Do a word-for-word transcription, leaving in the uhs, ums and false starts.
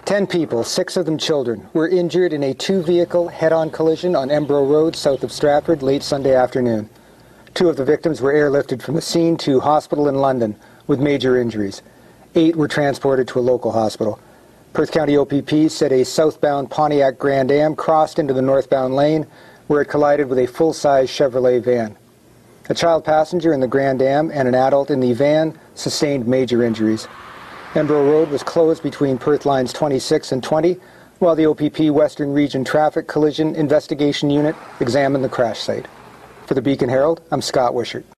Ten people, six of them children, were injured in a two-vehicle head-on collision on Embro Road south of Stratford late Sunday afternoon. Two of the victims were airlifted from the scene to hospital in London with major injuries. Eight were transported to a local hospital. Perth County O P P said a southbound Pontiac Grand Am crossed into the northbound lane where it collided with a full-size Chevrolet van. A child passenger in the Grand Am and an adult in the van sustained major injuries. Embro Road was closed between Perth lines twenty-six and twenty, while the O P P Western Region Traffic Collision Investigation Unit examined the crash site. For the Beacon Herald, I'm Scott Wishart.